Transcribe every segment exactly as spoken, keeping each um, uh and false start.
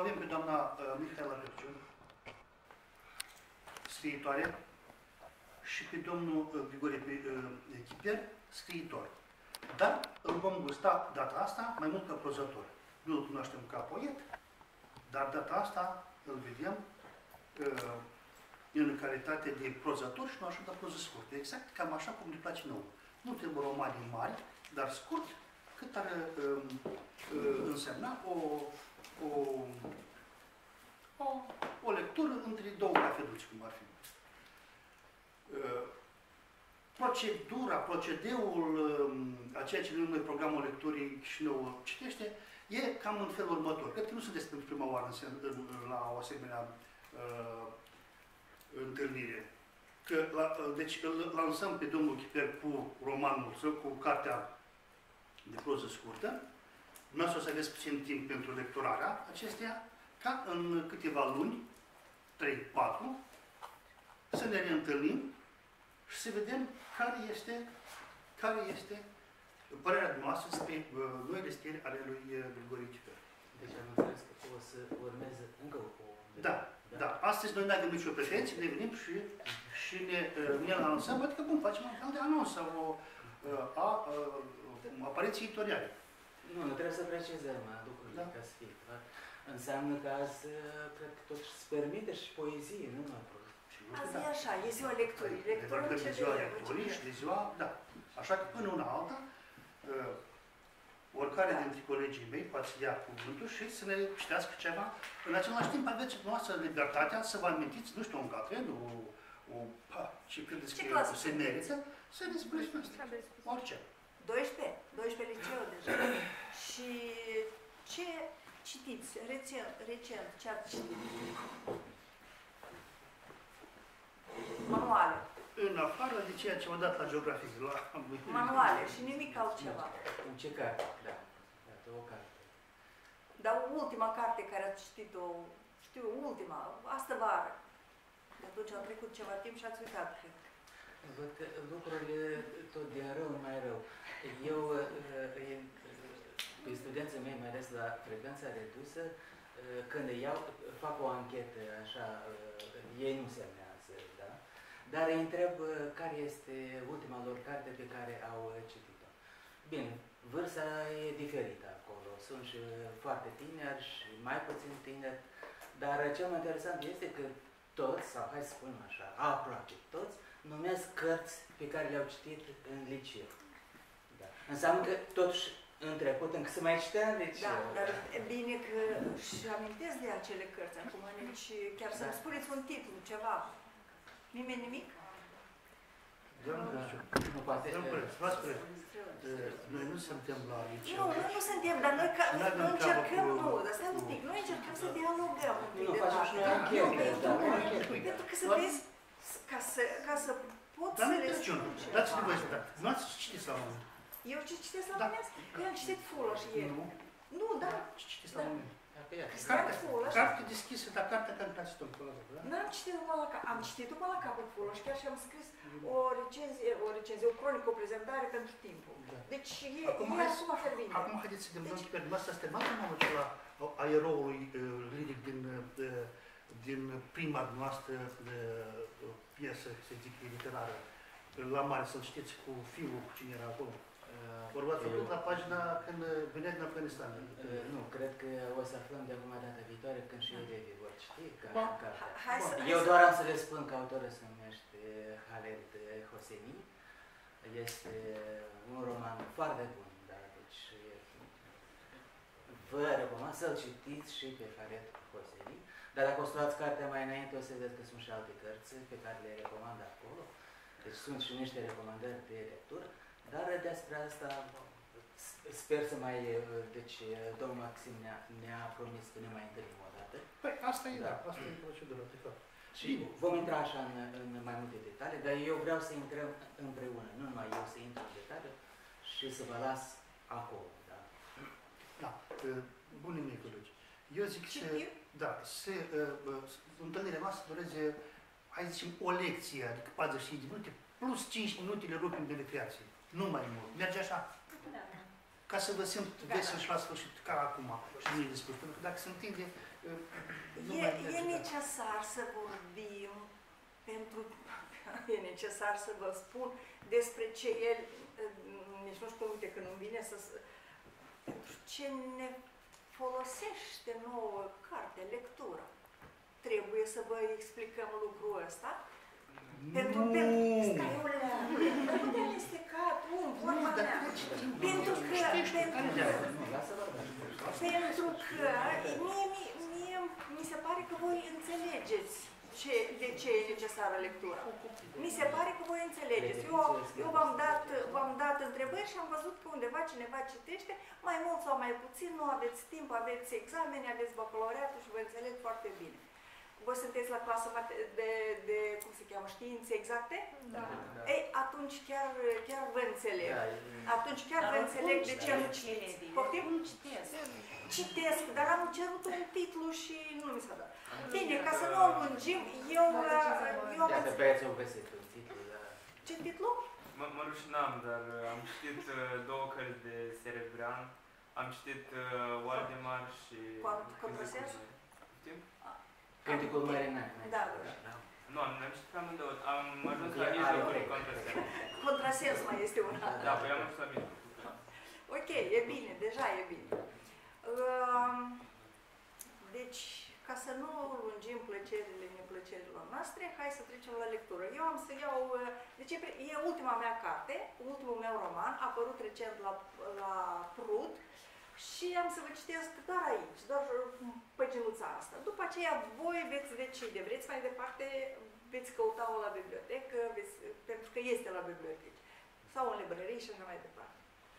avem pe doamna uh, Mihaela Perciun, scriitoare, și pe domnul uh, Grigore uh, Chiper, scriitor. Dar îl vom gusta data asta mai mult ca prozător. Nu îl cunoaștem ca poet, dar data asta îl vedem uh, în calitate de prozător și nu așa, dar proză scurtă. Exact cam așa cum ne place nouă. Nu trebuie romani mari, dar scurt, cât ar uh, uh, însemna o, o, o, o lectură între două cafeduți, cum ar fi. Uh, procedura, procedeul, uh, a ceea ce numim noi programul lecturii Chișinău citește, e cam în felul următor. Cred că nu sunteți pentru prima oară în, în, la o asemenea uh, întâlnire. Că, la, deci îl lansăm pe domnul Chiper cu romanul său, cu cartea de proză scurtă. Dumneavoastră o să aveți puțin timp pentru lecturarea acesteia, ca în câteva luni, trei patru, să ne reîntâlnim și să vedem care este, care este părerea noastră despre uh, noile scrieri ale lui Grigore Chiper. Deci am înțeles că o să urmeze încă o... Da, da, da. Astăzi noi nu avem nicio pretenție, ne venim și, și ne, ne lansăm, adică cum facem un fel de anunț sau o a, a, a apariții editoriale. Nu, nu trebuie să precizăm lucrurile, da, ca să fie clar. Înseamnă că azi, cred că totuși se permite și poezie, nu numai proză. Azi e așa, e ziua lecturii. Lectură ce de ziua lecturii și de ziua, da. Așa că până una alta, oricare dintre colegii mei poate să ia cuvântul și să ne citească ceva. În același timp aveți noastră libertatea să vă amintiți, nu știu, un catren, o, o pa, ce credeți că se merită, să ne spuneți noastră. Orice. doisprezece, doisprezece liceu deja. Și ce citiți recent, recent ce ați citit? Manuale. În afară de ceea ce v-a dat la geografie. La... Manuale și nimic altceva. În ce carte? Da. Iată, o carte. Dar ultima carte care ați citit-o, știu, ultima, astă vară. De atunci a trecut ceva timp și ați uitat, cred. Văd că lucrurile tot din rău în mai rău. Eu, pe studenții mei, mai ales la frecvența redusă, când îi iau, fac o anchetă, așa, ei nu semnează, da? Dar îi întreb care este ultima lor carte pe care au citit-o. Bine, vârsta e diferită acolo. Sunt și foarte tineri și mai puțin tineri, dar cel mai interesant este că toți, sau hai să spunem așa, aproape toți, numesc cărți pe care le-au citit în liceu. Da. Înseamnă că totuși în trecut încă se mai citea în liceu. Da, dar e bine că și amintesc de acele cărți acum, nici chiar să-mi da. spuneți un titlu, ceva. Nimeni nimic? Nu poate. Noi nu suntem la liceu. Nu, noi nu suntem, dar noi, ca, noi încercăm, nu, dar stai un pic, noi încercăm să dialogăm un pic de dată. Pentru că să vezi, ca să, ca să pot să le spun ceva. Dați-mi voi să dați. Nu ați citit la moment. Eu ce citesc la moment? Eu am citit Fuloș ieri. Nu? Nu, da. Ce citiți la moment? Carte deschisă, dar cartea care n-ați citit-o. N-am citit numai la capăt. Am citit numai la capăt Fuloș, chiar și am scris o recenzie, o recenzie, o cronică, o prezentare pentru timpul. Deci e acum ferbinte. Acum haideți să dăm pe dumneavoastră, asta mai mult la a eroului liric din din prima noastră piesă, să zic, literară, la mare, să-l știți cu fiul, cu cine era acolo. Vorbați făcut la pagina când venea din Afganistan. Nu, cred că o să aflăm de acum data viitoare când și elevii vor ști cartea. Eu doar am să le spun că autorul se numește Khaled Hosseini. Este un roman foarte bun, da, deci vă recomand să-l citiți și pe Khaled Hosseini. Dar dacă o să luați cartea mai înainte, o să vedeți că sunt și alte cărți pe care le recomand acolo. Deci sunt și niște recomandări de lectură. Dar despre asta sper să mai... Deci domnul Maxim ne-a ne promis că ne mai întâlnim o dată. Păi asta e, da, da asta e procedura, de fapt. Și vom intra așa în, în mai multe detalii, dar eu vreau să intrăm împreună, nu numai eu să intru în detalii și să vă las acolo. Da, da. Bunii mei colegi. Eu zic să, da, să uh, întâlnirea noastră dureze, hai zicem, o lecție, adică patruzeci și cinci de minute, plus cinci minute le rupim de recreație. Nu mai mult. Merge așa? ca să vă simt veseli și la sfârșit, ca acum, și nu e discurs. Pentru că dacă se întinde, nu E, mai e merge. necesar să vorbim, pentru e necesar să vă spun despre ce el, nici nu știu, uite, că nu vine să... Pentru ce ne folosește nouă carte, lectură. Trebuie să vă explicăm lucrul ăsta. Pentru că... Stai o leagă! Nu te amesteca tu în vorba mea. Pentru că... Pentru că... Pentru că mie, mie, mie mi se pare că voi înțelegeți ce, de ce e necesară lectura. Mi se pare că voi înțelegeți. Eu, eu v-am dat, v-am dat întrebări și am văzut că undeva cineva citește, mai mult sau mai puțin, nu aveți timp, aveți examene, aveți bacalaureatul și vă înțeleg foarte bine. Voi sunteți la clasă de, de, cum se cheamă, științe exacte? Da. Ei, atunci chiar, chiar vă înțeleg. Da, Atunci chiar Dar vă înțeleg de ce nu citești, citiți. Lady, Poftim? nu citesc. Citesc, dar am cerut un titlu și nu mi s-a dat. Bine, ca să nu o lungim, eu, eu am... Iată, băieți au găsit un titlu, dar... Ce titlu? Mă, mă rușinam, dar uh, am citit uh, două cărți de Serebran, am citit uh, Waldemar și... Contrasens? Știm? Cânticul Mării Nani. Da. Nu, am am citit pe amândouă, am ajuns Că la are mijlocul corect. Contrasens. Contrasens mai este una. Da, păi am ajuns la mijlocul. Ok, e bine, deja e bine. Um, Deci, ca să nu lungim plăcerile neplăcerilor noastre, hai să trecem la lectură. Eu am să iau, deci e ultima mea carte, ultimul meu roman, a apărut recent la, la Prut și am să vă citesc doar aici, doar păginuța asta. După aceea voi veți decide, vreți mai departe, veți căuta-o la bibliotecă, veți, pentru că este la bibliotecă, sau în librărie și așa mai departe.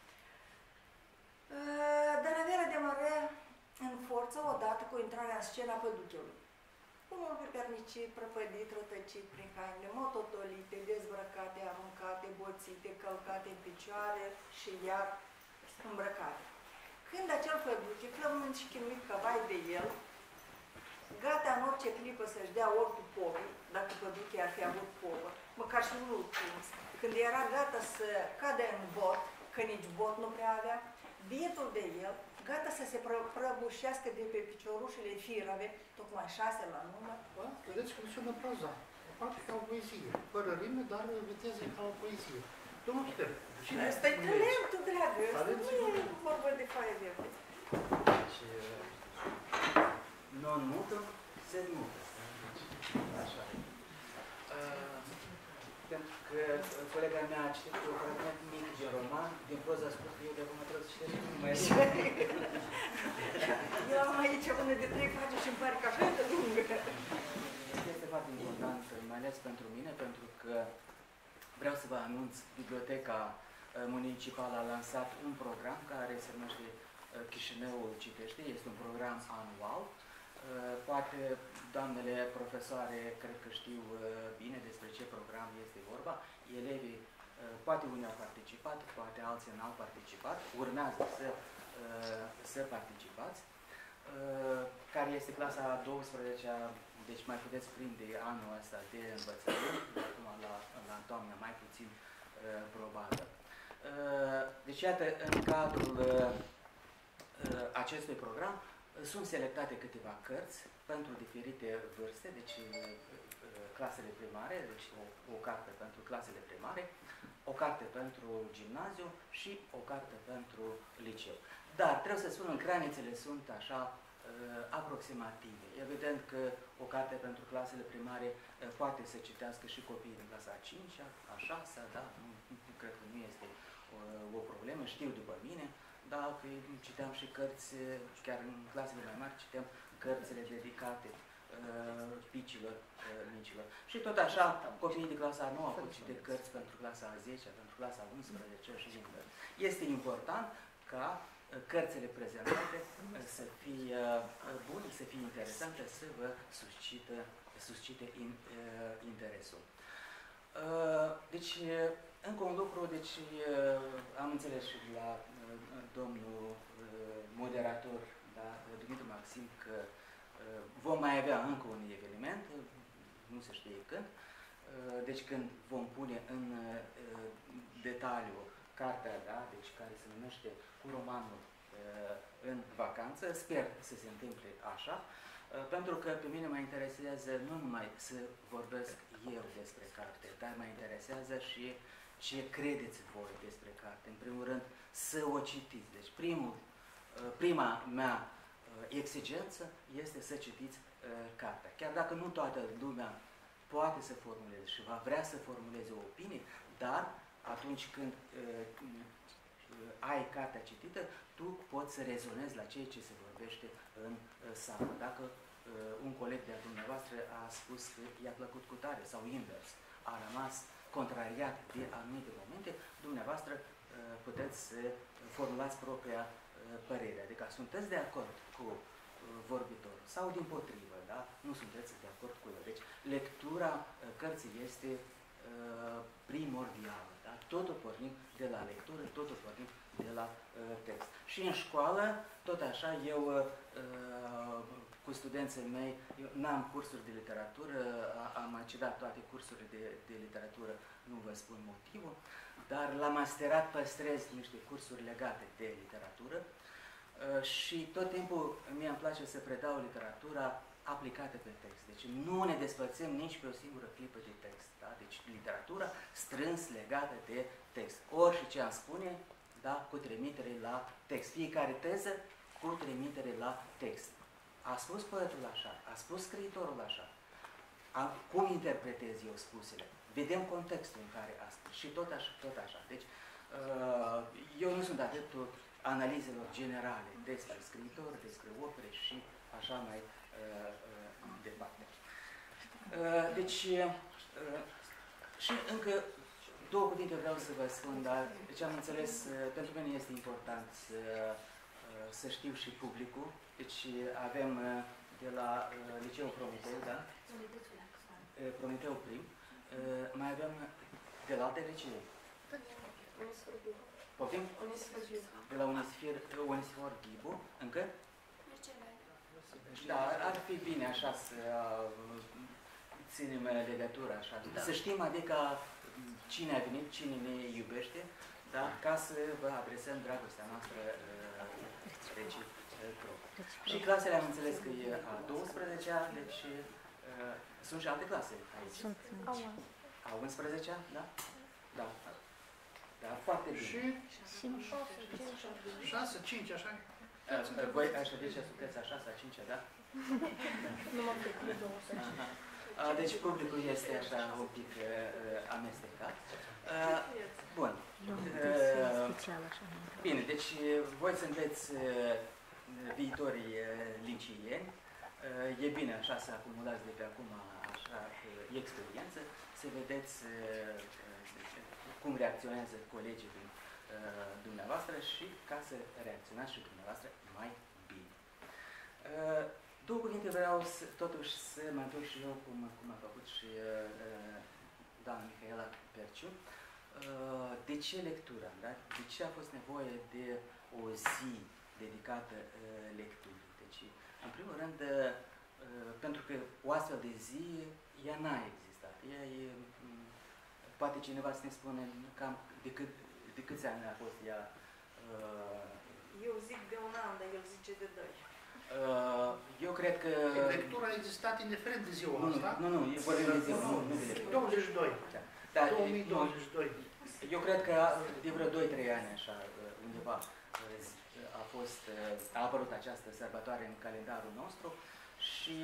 Dăravera de mare în forță odată cu intrarea în scena păducheului. Unul pipernicit, prăpădit, rătăcit prin haine, mototolite, dezbrăcate, aruncate, boțite, călcate în picioare și iar îmbrăcate. Când acel păduche, flămând și chinuit ca vai de el, gata în orice clipă să-și dea ortul povii, dacă păduche ar fi avut povă, măcar și unul prins, când era gata să cadă în bot, că nici bot nu prea avea, bietul de el, gata să se pră prăbușească de pe piciorușele firave, tocmai șase la număr. Da? Vedeți cum sună proza. Poate ca o poezie. Fără rime, dar viteză ca o poezie. Domnul Chiper, cine Asta e talentul, dragă. Asta nu e vorba de foaie verde. Deci, non mută, se mută. Așa e. Pentru că colega mea a citit un fragment mic din roman, din proză a spus că eu de acum trebuie să citesc nu mai este. Eu am aici una de trei pagini și îmi pare că așa de lungă. Este foarte important, mai ales pentru mine, pentru că vreau să vă anunț, Biblioteca Municipală a lansat un program care se numește Chișinăul Citește, este un program anual. Poate doamnele profesoare cred că știu bine despre ce program este vorba. Elevii, poate unii au participat, poate alții n-au participat. Urmează să, să participați. Care este clasa a douăsprezecea, deci mai puteți prinde anul ăsta de învățământ, acum la, la toamnă mai puțin probabil. Deci iată, în cadrul acestui program sunt selectate câteva cărți pentru diferite vârste, deci clasele primare, deci o, o carte pentru clasele primare, o carte pentru gimnaziu și o carte pentru liceu. Dar trebuie să spun, granițele sunt așa aproximative. Evident că o carte pentru clasele primare poate să citească și copiii din clasa a cincea, a șasea, da? Nu, nu cred că nu este o, o problemă, știu după mine. Da, că citeam și cărți, chiar în clasele mai mari, citeam cărțile dedicate uh, picilor, uh, micilor. Și tot așa, copiii de clasa a noua pot citi cărți pentru clasa a zecea, pentru clasa a unsprezecea și invers. Este important ca uh, cărțile prezentate uh, să fie uh, bune, să fie interesante, să vă suscite, suscite in, uh, interesul. Uh, deci, uh, încă un lucru, deci uh, am înțeles și la uh, domnul uh, moderator, da, Dumitru Maxim, că uh, vom mai avea încă un eveniment, nu se știe când, uh, deci când vom pune în uh, detaliu cartea, da, deci care se numește Cu romanul uh, în vacanță. Sper să se întâmple așa, uh, pentru că pe mine mă interesează nu numai să vorbesc eu despre carte, dar mă interesează și ce credeți voi despre carte. În primul rând, să o citiți. Deci primul, uh, prima mea uh, exigență este să citiți uh, cartea. Chiar dacă nu toată lumea poate să formuleze și va vrea să formuleze o opinie, dar atunci când uh, ai cartea citită, tu poți să rezonezi la ceea ce se vorbește în uh, sală. Dacă uh, un coleg de-a dumneavoastră a spus că i-a plăcut cu tare sau invers, a rămas contrariat de anumite momente, dumneavoastră uh, puteți să formulați propria uh, părere. Adică sunteți de acord cu uh, vorbitorul sau dimpotrivă, da? Nu sunteți de acord cu el. Deci lectura uh, cărții este uh, primordială. Da? Totul pornim de la lectură, totul pornim de la uh, text. Și în școală, tot așa, eu uh, cu studenții mei, eu n-am cursuri de literatură, am mai cedat toate cursurile de, de literatură, nu vă spun motivul, dar la masterat păstrez niște cursuri legate de literatură uh, și tot timpul mie îmi place să predau literatura aplicată pe text. Deci nu ne despărțim nici pe o singură clipă de text. Da? Deci literatura strâns legată de text. Orice ce am spune, da, cu trimitere la text. Fiecare teză cu trimitere la text. A spus poetul așa, a spus scriitorul așa. A, cum interpretez eu spusele? Vedem contextul în care a spus și tot așa. Tot așa. Deci, uh, eu nu sunt adeptul analizelor generale despre scriitor, despre opere și așa mai uh, uh, departe. Uh, deci, uh, și încă două cuvinte vreau să vă spun, dar deci am înțeles, uh, pentru mine este important să, uh, să știu și publicul. Deci avem uh, de la uh, Liceul Prometeu, da? Uh, Prometeu prim. Uh, mai avem de la alte licee. Poftim? De la Unisfer, Unisfor Ghibu, încă? Da, ar fi bine așa să uh, ținem legătura, așa. Da. Să știm, adică, cine a venit, cine ne iubește, da? Ca să vă adresăm dragostea noastră uh, reciprocă. Și clasele am înțeles că e a douăsprezecea, deci uh, sunt și alte clase aici. Sunt. A unsprezecea, da? Da. Da, foarte bine. Și șase, cinci, așa? Uh, voi așa de ce sunteți a șasea, a cincea, da? Nu m-am făcut două să Uh, deci publicul este așa un pic uh, amestecat. Uh, bun. Uh, bine, deci voi sunteți uh, viitorii uh, liceieni. Uh, e bine așa să acumulați de pe acum așa uh, experiență, să vedeți uh, cum reacționează colegii din uh, dumneavoastră și ca să reacționați și dumneavoastră mai bine. Uh, Două cuvinte vreau să, totuși să mă întorc și eu, cum, cum a făcut și uh, doamna Mihaela Perciu. Uh, de ce lectura? Da? De ce a fost nevoie de o zi dedicată uh, lecturii? Deci, în primul rând, uh, pentru că o astfel de zi, ea n-a existat. Ea e, um, poate cineva să ne spune cam de, cât, de câți ani a fost ea? Uh, Eu zic de un an, dar el zice de doi. Uh, eu cred că... Lectura a existat indiferent de ziua nu, asta. Nu, nu, e vorbim de ziua, nu, nu de lectură. douăzeci și doi. Da. Da, două mii douăzeci și doi. Eu cred că de vreo doi trei ani, așa, undeva, a fost, a apărut această sărbătoare în calendarul nostru și,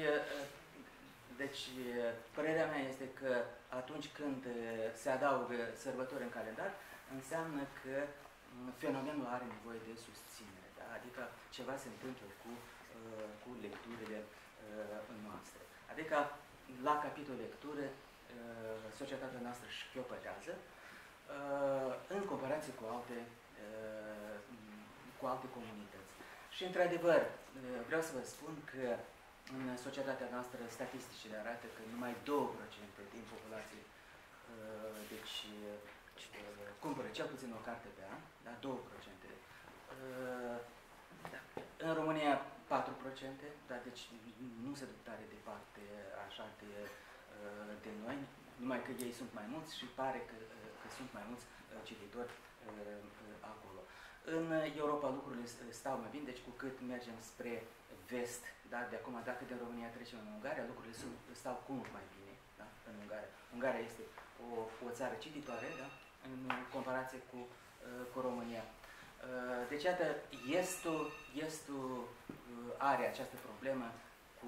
deci, părerea mea este că atunci când se adaugă sărbători în calendar, înseamnă că fenomenul are nevoie de susținere, da? Adică ceva se întâmplă cu cu lecturile uh, noastre. Adică, la capitol lectură, uh, societatea noastră șchiopătează uh, în comparație cu alte, uh, cu alte comunități. Și, într-adevăr, uh, vreau să vă spun că în societatea noastră statisticile arată că numai două la sută din populație uh, deci, uh, cumpără cel puțin o carte pe an, da? două la sută. Uh, în România, patru la sută, dar deci nu se duc tare departe așa de, de noi, numai că ei sunt mai mulți și pare că, că sunt mai mulți cititori acolo. În Europa lucrurile stau mai bine, deci cu cât mergem spre vest, da, de acum, dacă de România trecem în Ungaria, lucrurile sunt, stau cu mult mai bine, da, în Ungaria. Ungaria este o, o țară cititoare, da, în comparație cu, cu România. Deci, iată, estul, estul are această problemă cu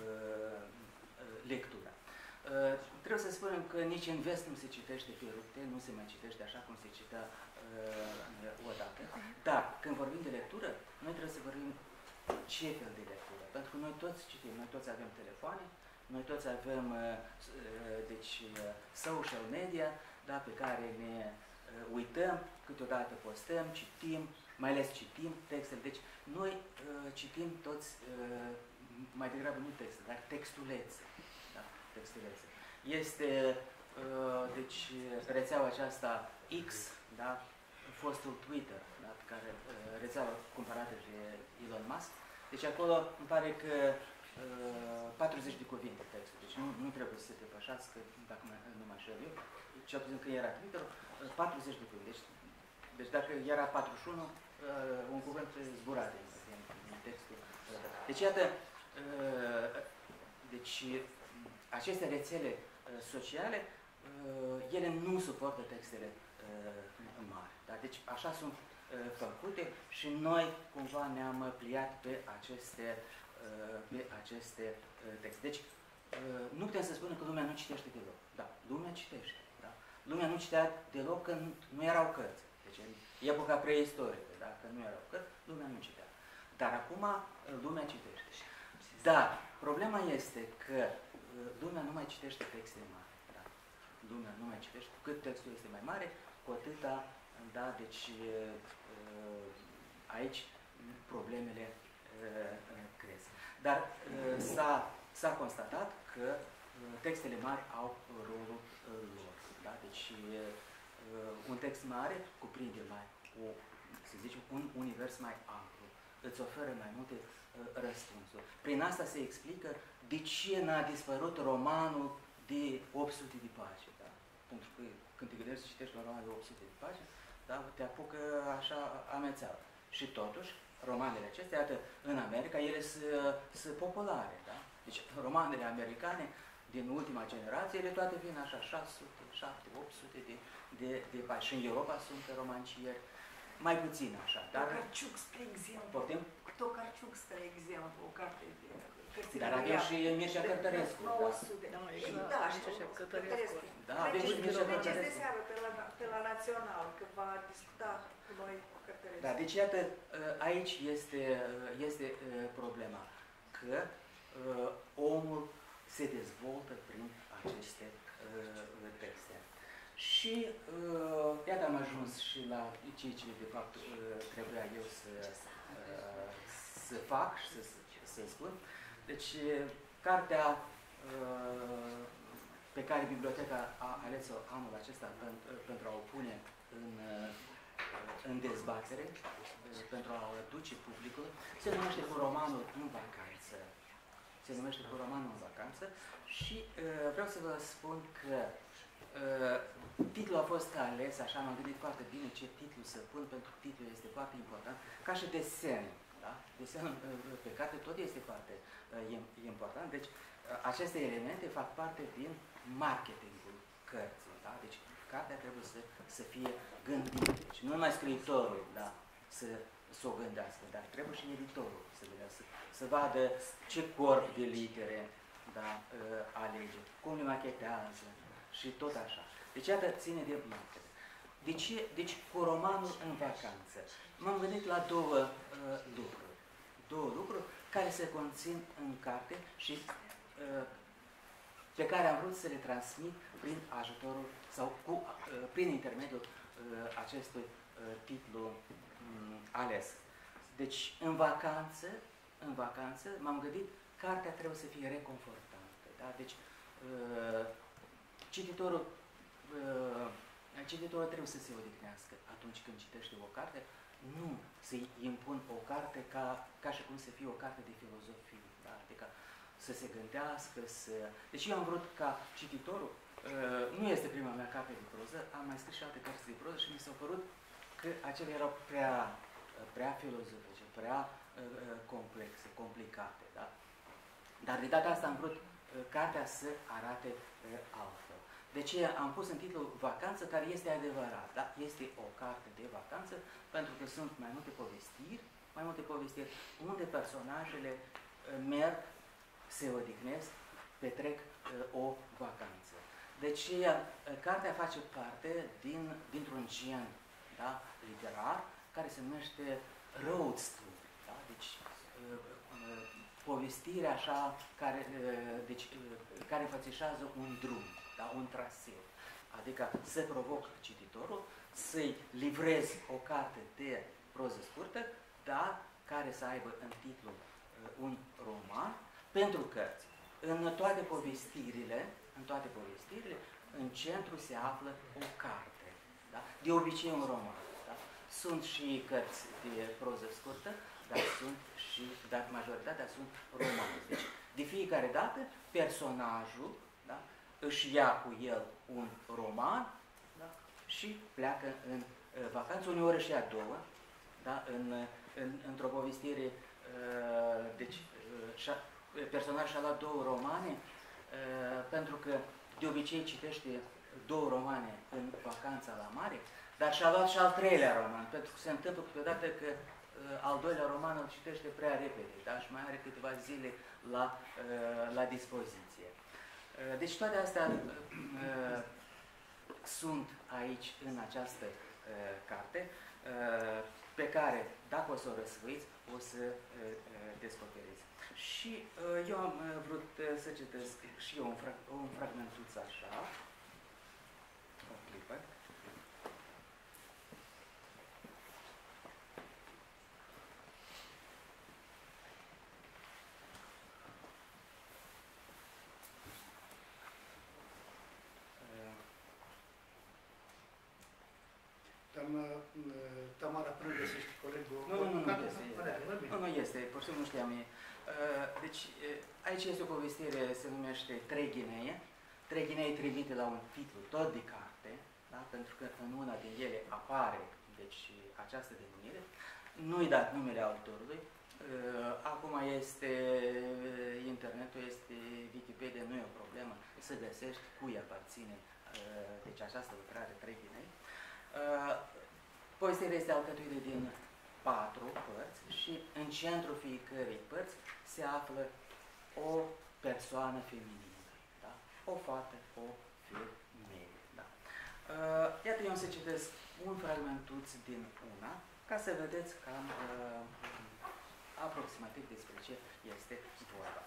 lectura. Uh, trebuie să spunem că nici în vest nu se citește pe rupte, nu se mai citește așa cum se citea uh, odată. Dar când vorbim de lectură, noi trebuie să vorbim ce fel de lectură. Pentru că noi toți citim, noi toți avem telefoane, noi toți avem uh, uh, deci, uh, social media, da, pe care ne uh, uităm, câteodată postăm, citim, mai ales citim textele. Deci noi uh, citim toți, uh, mai degrabă nu texte, dar textulețe. Da, textulețe. Este, uh, deci, rețeaua aceasta X, da, fostul Twitter, da, care uh, rețeaua cumpărată de Elon Musk. Deci acolo îmi pare că uh, patruzeci de cuvinte textul, deci nu, nu trebuie să se depășească, dacă nu mă înșel eu, cel puțin când era Twitter, uh, patruzeci de cuvinte. Deci, deci dacă era patruzeci și unu, uh, un cuvânt zbura din, din textul. Deci iată, uh, deci aceste rețele uh, sociale, uh, ele nu suportă textele uh, mari. Da? Deci așa sunt uh, făcute și noi cumva ne-am pliat pe aceste, uh, pe aceste uh, texte. Deci uh, nu putem să spunem că lumea nu citește deloc. Da, lumea citește. Da? Lumea nu citea deloc că nu, nu erau cărți. Deci în epoca preistorică, da? Că nu erau cărți, lumea nu citea. Dar acum uh, lumea citește. Dar problema este că lumea nu mai citește texte mari. Da? Lumea nu mai citește. Cu cât textul este mai mare, cu atâta, da, deci aici problemele cresc. Dar s-a constatat că textele mari au rolul lor. Da? Deci un text mare cuprinde mai, o, să zicem, un univers mai amplu. Îți oferă mai multe răspunsuri. Prin asta se explică de ce n-a dispărut romanul de opt sute de pagini. Da? Pentru că când te gândești să citești un roman de opt sute de pagini, da, te apucă așa amețeală. Și totuși, romanele acestea, iată, în America, ele sunt populare. Da? Deci, romanele americane din ultima generație, ele toate vin așa, șase sute, șapte sute, opt sute de, de, de pagini. Și în Europa sunt romancieri mai puțin așa. Dar Tokarczuk, spre exemplu. Poftim? Tokarczuk, spre exemplu, o carte de cărțile. Dar avem și Mircea Cărtărescu. nouă sute. Da, Și exact. da, Mircea și Cărtărescu. Da, avem și Mircea Mergeți de Cărtărescu. seară pe la, pe la Național, că va discuta cu noi cu Cărtărescu. Da, deci iată, aici este, este problema, că omul se dezvoltă prin aceste texte. Și uh, iată am ajuns și la ceea ce de fapt uh, trebuia eu să, uh, să fac și să, să spun. Deci cartea uh, pe care biblioteca a ales-o anul acesta pentru, pentru a o pune în, uh, în dezbatere, uh, pentru a o duce publicul, se numește Cu romanul în vacanță. Se numește Cu romanul în vacanță și uh, vreau să vă spun că Uh, titlul a fost ales, așa m-am gândit foarte bine ce titlu să pun, pentru că titlul este foarte important, ca și desen. Da? Desenul uh, pe carte tot este foarte uh, important. Deci uh, aceste elemente fac parte din marketingul cărții. Da? Deci cartea trebuie să, să fie gândită. Deci nu numai scriitorul, da, să, să o gândească, dar trebuie și editorul să gândească, să vadă ce corp de litere, da, uh, alege, cum le machetează, și tot așa. Deci, iată, ține de marketing. De ce? Deci, cu romanul în vacanță. M-am gândit la două uh, lucruri. Două lucruri care se conțin în carte și uh, pe care am vrut să le transmit prin ajutorul sau cu, uh, prin intermediul uh, acestui uh, titlu um, ales. Deci, în vacanță, în vacanță, m-am gândit, cartea trebuie să fie reconfortantă. Da? Deci, uh, Cititorul, uh, cititorul trebuie să se odihnească atunci când citește o carte, nu să-i impun o carte ca, ca și cum să fie o carte de filozofie, da? Adică să se gândească, să... Deci eu am vrut ca cititorul, uh, nu este prima mea carte de proză, am mai scris și alte cărți de proză și mi s-au părut că acele erau prea, prea filozofice, prea uh, complexe, complicate. Da? Dar de data asta am vrut uh, cartea să arate uh, altfel. De ce am pus în titlu Vacanță, care este adevărat. Da? Este o carte de vacanță, pentru că sunt mai multe povestiri, mai multe povestiri unde personajele uh, merg, se odihnesc, petrec uh, o vacanță. Deci, uh, cartea face parte din, dintr-un gen, da, literar, care se numește road story. Da? Deci, uh, uh, povestire așa, care, uh, deci, uh, care înfățișează un drum, da? Un traseu. Adică să provoc cititorul, să-i livrez o carte de proză scurtă, dar care să aibă în titlu uh, un roman, pentru că în toate povestirile, în toate povestirile, în centru se află o carte. Da? De obicei un roman. Da? Sunt și cărți de proză scurtă, dar sunt și, dar majoritatea sunt romane. Deci, de fiecare dată, personajul, da, își ia cu el un roman, da, și pleacă în uh, vacanță, uneori își ia două, da, în, în, într-o povestire, uh, deci, uh, personajul și-a luat două romane, uh, pentru că de obicei citește două romane în vacanța la mare, dar și-a luat și al treilea roman, pentru că se întâmplă câteodată că uh, al doilea roman îl citește prea repede, da? Și mai are câteva zile la, uh, la dispoziție. Uh, deci toate astea uh, sunt aici în această uh, carte, uh, pe care, dacă o să o răsfăiți, o să uh, descoperiți. Și uh, eu am uh, vrut uh, să citesc și eu un, frag un fragmentuț așa, o clipă. Tamara, până găsești colegul... Nu, nu, nu, nu este. Nu, nu este, pur și simplu nu știam. Deci, aici este o povestire, se numește Trei ghinee. Trei ghinei trimite la un titlu tot de carte, da? Pentru că în una din ele apare, deci, această denumire. Nu-i dat numele autorului. Acum este internetul, este Wikipedia, nu e o problemă să găsești cui aparține, deci, această lucrare Trei ghinei. Povestirea este alcătuită din patru părți și în centrul fiecărei părți se află o persoană feminină, da? O fată, o femeie. Da? Iată, eu am să citesc un fragmentuț din una, ca să vedeți cam uh, aproximativ despre ce este vorba.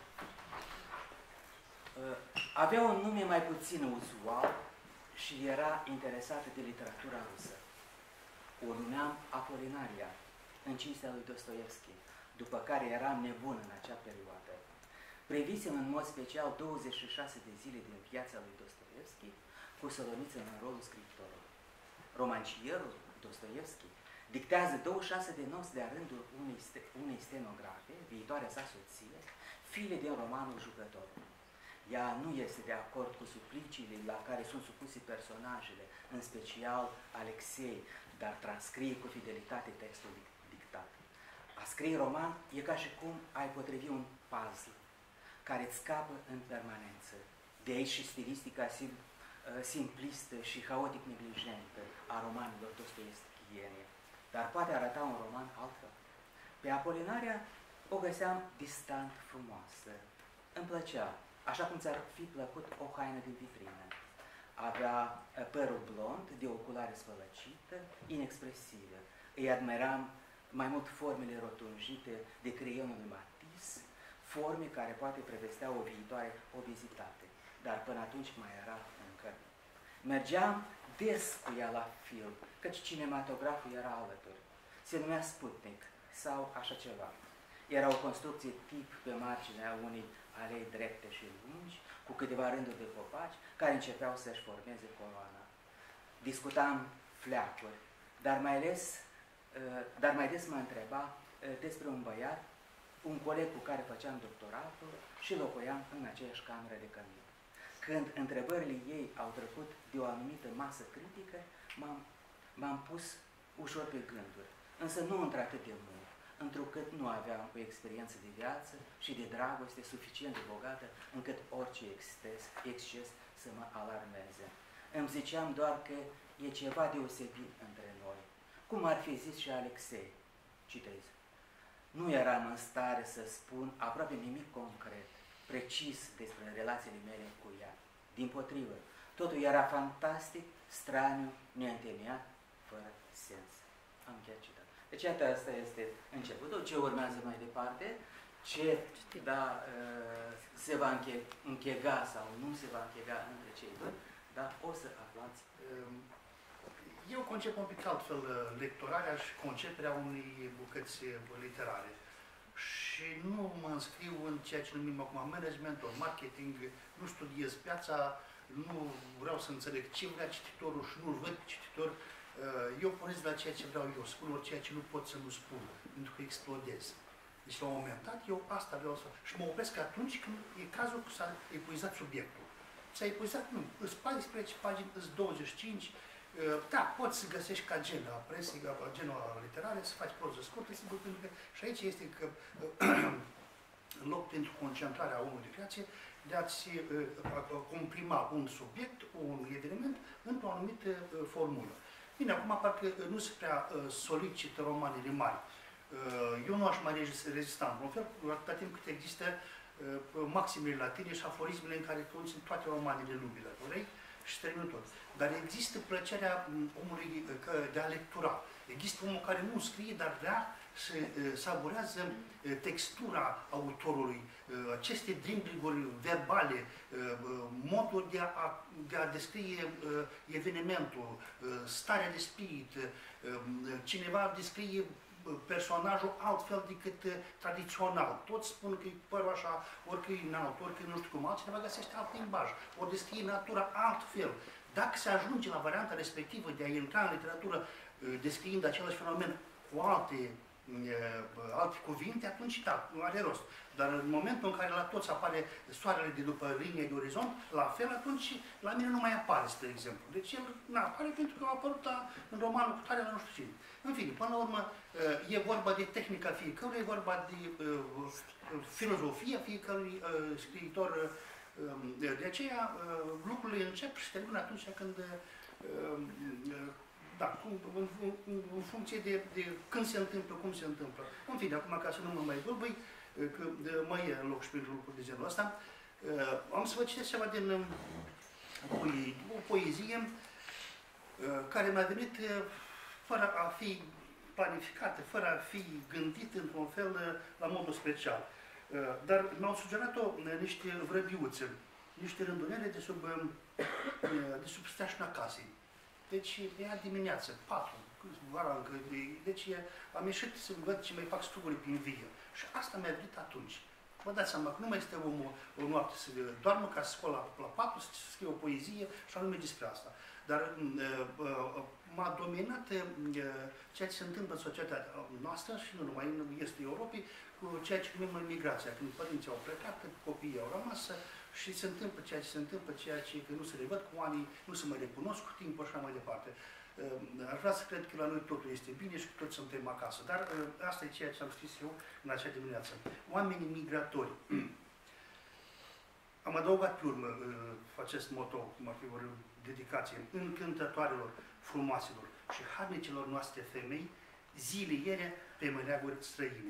Uh, avea un nume mai puțin uzual și era interesată de literatura rusă. O numeam Apolinaria, în cinstea lui Dostoevski, după care eram nebun în acea perioadă. Privisem în mod special douăzeci și șase de zile din viața lui Dostoevski, cu Soloniță în rolul scriitorului. Romancierul Dostoevski dictează douăzeci și șase de nopți de-a rândul unei, st unei stenografe, viitoarea sa soție, file din romanul Jucătorul. Ea nu este de acord cu supliciile la care sunt supuse personajele, în special Alexei, dar transcrie cu fidelitate textul dictat. A scrie roman e ca și cum ai potrivi un puzzle care îți scapă în permanență. De aici și stilistica sim, simplistă și haotic neglijentă a romanelor dostoevskiene. Dar poate arăta un roman altfel. Pe Apolinaria o găseam distant frumoasă. Îmi plăcea, așa cum ți-ar fi plăcut o haină din vitrină. Avea părul blond, de oculare sfălăcită, inexpresivă. Îi admiram mai mult formele rotunjite de creionul lui Matisse, forme care poate prevestea o viitoare obezitate, dar până atunci mai era încă. Mergeam des cu ea la film, căci cinematograful era alături. Se numea Sputnik sau așa ceva. Era o construcție tip pe marginea unei alei drepte și lungi, cu câteva rânduri de copaci, care începeau să-și formeze coloana. Discutam fleacuri, dar mai ales, dar mai des mă întreba despre un băiat, un coleg cu care făceam doctoratul și locuiam în aceeași cameră de cămin. Când întrebările ei au trecut de o anumită masă critică, m-am pus ușor pe gânduri, însă nu într-atât de mult, întrucât nu aveam o experiență de viață și de dragoste suficient de bogată încât orice exces, exces să mă alarmeze. Îmi ziceam doar că e ceva deosebit între noi, cum ar fi zis și Alexei. Citez. Nu eram în stare să spun aproape nimic concret, precis despre relațiile mele cu ea. Dimpotrivă, totul era fantastic, straniu, neîntemeiat, fără sens. Am încheiat citat. Deci, iată, asta este începutul. Ce urmează mai departe, ce da, se va închega sau nu se va închega între cei doi, dar o să aflați. Eu concep un pic altfel lecturarea și conceperea unei bucăți literare. Și nu mă înscriu în ceea ce numim acum management, ori marketing, nu studiez piața, nu vreau să înțeleg ce vrea cititorul și nu-l văd cititor. Eu pornesc la ceea ce vreau eu, spun ori ceea ce nu pot să nu spun, pentru că explodez. Deci la un moment dat eu asta vreau să... Și mă opresc atunci când e cazul că s-a epuizat subiectul. S-a epuizat, nu, îți paisprezece pagini, îți douăzeci și cinci, da, poți să găsești ca genul a presii, ca genul literare, să faci proză scurtă, sigur, pentru că și aici este că în loc pentru concentrarea omului de creație, de a-ți comprima un subiect, un eveniment, într-o anumită formulă. Bine, acum parcă nu se prea solicită romanele mari. Eu nu aș mai rezista în fel, atâta timp cât există maximele latine și aforismele în care conțin toate romanele lumii, dacă vrei, și termină tot. Dar există plăcerea omului de a lectura. Există omul care nu scrie, dar vrea să saborează textura autorului, aceste drimbling-uri verbale, modul de a, de a descrie evenimentul, starea de spirit. Cineva descrie personajul altfel decât tradițional. Toți spun că e părul așa, orică e înalt, orică nu știu cum, altcineva găsește alt limbaj, ori descrie natura altfel. Dacă se ajunge la varianta respectivă de a intra în literatură descriind același fenomen cu alte, alte cuvinte, atunci da, nu are rost. Dar în momentul în care la toți apare soarele de după linie de orizont, la fel, atunci la mine nu mai apare, spre exemplu. Deci el nu apare pentru că a apărut la, în romanul cu tare la nu știu cine. În fine, până la urmă, e vorba de tehnica fiecărui, e vorba de uh, filozofia fiecărui uh, scriitor. Uh, de aceea uh, lucrurile încep și termină atunci când, uh, da, cum, în, în, în funcție de, de când se întâmplă, cum se întâmplă. În fine, acum ca să nu mă mai bâlbâi, că mai e loc și pentru lucruri de genul ăsta, uh, am să vă citesc ceva din uh, o poezie uh, care mi-a venit uh, fără a fi planificată, fără a fi gândit într-un fel la modul special. Dar mi-au sugerat-o niște vrăbiuțe, niște rândunele de sub, de sub steașna casei. Deci era dimineață, patru, vara încă, deci am ieșit să văd ce mai fac struguri prin vie. Și asta mi-a venit atunci. Vă dați seama că nu mai este omul o noapte să doarmă ca să scol la, la patru, să scrie o poezie și anume despre asta. Dar m-a dominat ceea ce se întâmplă în societatea noastră și nu numai în estul Europei, cu ceea ce numim migrația, când părinții au plecat, copiii au rămas și se întâmplă ceea ce se întâmplă, ceea ce că nu se revăd cu anii, nu se mai recunosc cu timpul și așa mai departe. Aș vrea să cred că la noi totul este bine și că toți suntem acasă, dar asta e ceea ce am scris eu în acea dimineață. Oamenii migratori. Am adăugat pe urmă acest moto, cum ar fi o dedicație, încântătoarelor, frumoaselor și harnicilor noastre femei, ziliere pe măreaguri străine.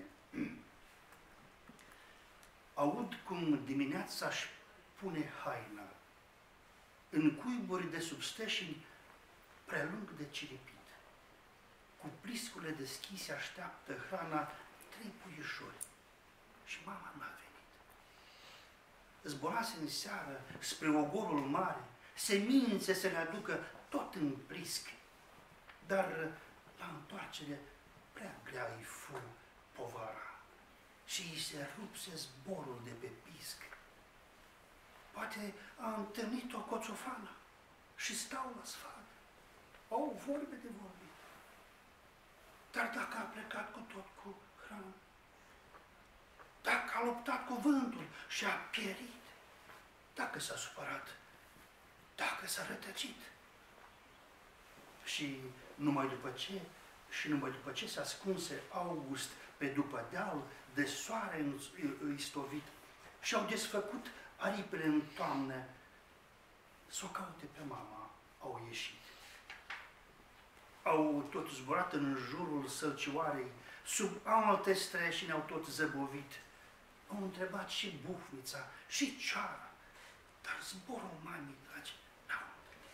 Aud cum dimineața își pune haina în cuiburi de substeșini prelung de ciripit. Cu pliscurile deschise așteaptă hrana trei puișori și mama n-a venit. Zborase în seară spre ogorul mare, semințe să le aducă tot în plisc, dar la întoarcere prea grea îi fu povara și îi se rupse zborul de pe pisc. Poate a întâlnit o coțofană și stau la sfat. Au vorbe de vorbit. Dar dacă a plecat cu tot cu hrană, dacă a luptat cu vântul și a pierit, dacă s-a supărat, dacă s-a rătăcit și numai după ce Și numai după ce se ascunse August pe după deal, de soare istovit, și-au desfăcut aripile în toamnă, să o caute pe mama, au ieșit. Au tot zburat în jurul sălcioarei, sub alte streși ne-au tot zăbovit. Au întrebat și bufnița, și ceara, dar zborul mamei dragi n-au întâlnit.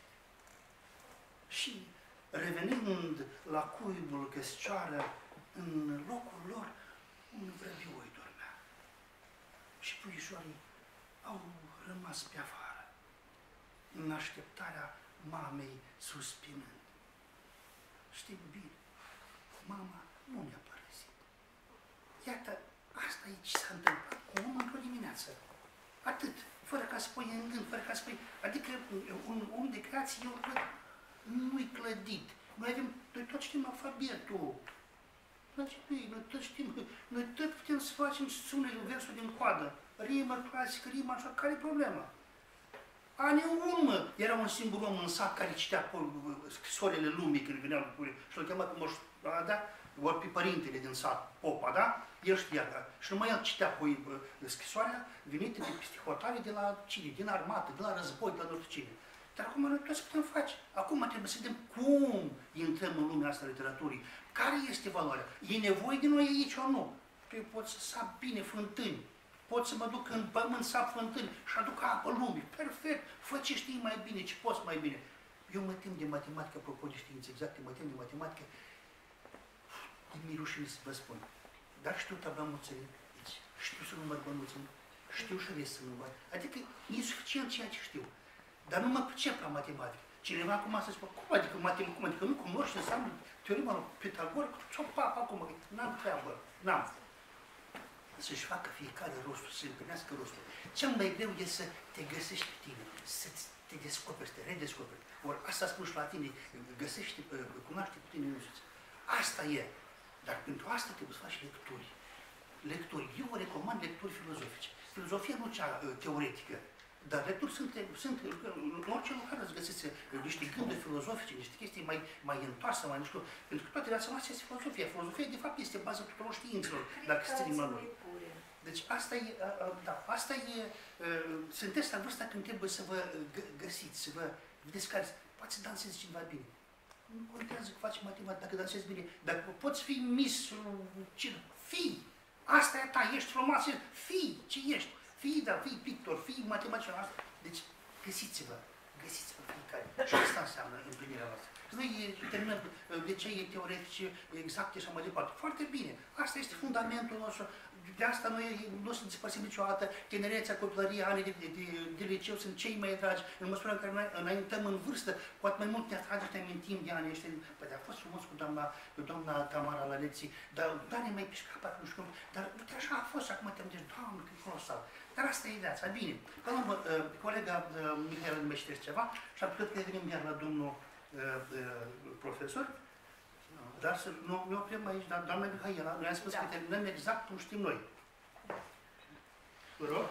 Și revenind la cuibul căscioară, în locul lor un vrăbioi dormea. Și puișorii au rămas pe afară, în așteptarea mamei suspinând. Știm bine, mama nu ne-a părăsit. Iată, asta e ce s-a întâmplat cu omul într-o dimineață. Atât, fără ca să pui în gând, fără ca să pui... Adică un om de creație, eu văd, nu-i clădit. Noi avem, noi tot știm alfabetul. Noi tot știm, noi tot putem să facem sunele, versul din coadă. Rimă clasică, rimă așa, care e problema? Anii urmă era un singur om în sat care citea scrisorile lumii când veneau lucrurile și l-a chemat moș, da? Ori pe părintele din sat, popa, da? El știa, da? Și numai el citea cu scrisoarea venită de peste hotare de la cine? Din armată, de la război, de la nu știu cine. Dar acum noi toți putem face. Acum trebuie să vedem cum intrăm în lumea asta literaturii. Care este valoarea? E nevoie de noi aici sau nu? Tu poți să sap bine fântâni. Pot să mă duc în pământ, sap fântâni și aduc apă lumii. Perfect! Fă ce știi mai bine, ce poți mai bine. Eu mă tem de matematică, apropo de științe exacte, mă tem de matematică. Mi-e rușine să vă spun. Dar știu tabla mulțimii, știu să număr bănuții, știu și rest să număr. Adică e suficient ceea ce știu. Dar nu mă pricep la matematică. Cineva acum să spune, cum adică matematică, cum adică nu cunoști înseamnă teorema lui Pitagor, ce-o pap acum, n-am treabă, n-am. Să-și facă fiecare rostul, să împlinească rostul. Cel mai greu e să te găsești pe tine, să te descoperi, să te redescoperi. Ori asta spun și la tine, găsește, cunoaște pe tine însuți. Asta e. Dar pentru asta trebuie să faci lecturi. Lecturi. Eu vă recomand lecturi filozofice. Filozofia nu cea teoretică, dar lecturi sunt, sunt în orice lucrare îți găsiți niște gânduri filozofice, niște chestii mai, mai întoarse, mai nu știu. Pentru că toate viața noastră este filozofia. Filozofia, de fapt, este baza tuturor științelor, dacă se ținem la noi. Deci asta e, da, asta e, sunteți la vârsta când trebuie să vă găsiți, să vă vedeți care, poate să dansezi cineva bine. Nu contează că faci matematică, dacă dansezi bine, dacă poți fi Miss, ce, fii, asta e ta, ești frumoasă, fii, ce ești, fii, da, fii pictor, fii matematician, asta. Deci, găsiți-vă, găsiți-vă fiecare. Și asta înseamnă împlinirea voastră. Noi terminăm licee teoretice, exacte și mai departe. Foarte bine, asta este fundamentul nostru. De asta noi nu să dispărțim niciodată. Tinerețea, copilăria, anii de, de, de, de liceu sunt cei mai dragi. În măsura în care noi înaintăm în vârstă, cu atât mai mult ne atrage și ne amintim de anii ăștia. Păi a fost frumos cu doamna, cu doamna Tamara la lecții, dar da, ne mai pișca parcă nu știu cum. Dar uite așa a fost și acum te gândești, Doamne, cât colosal. Dar asta e viața, bine. Pe la urmă, colega Mihaela îmi știți ceva și am cred că venim iar la domnul profesor. Dar să nu ne oprim aici, dar doamna Mihaela, noi am spus da. Că terminăm exact cum știm noi. Vă rog?